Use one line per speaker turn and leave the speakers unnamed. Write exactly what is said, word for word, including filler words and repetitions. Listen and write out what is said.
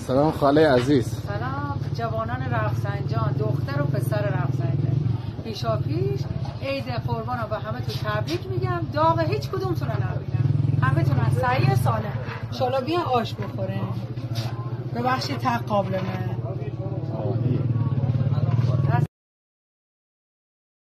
سلام خاله عزیز.
سلام جوانان رفسنجان، دختر و پسر رفسنجان. پیشا پیش عید قربان رو به همه تو تبریک میگم. داغ هیچ کدومتون رو نبینم، همه تون از سعی سالم. شالا بیا آش بخوره. ببخشید تق قابلمه.